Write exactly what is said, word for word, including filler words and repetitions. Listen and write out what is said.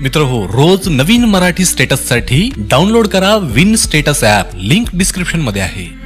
मित्र हो, रोज नवीन मराठी स्टेटस साठी डाउनलोड करा win status app. Link description मध्ये आहे.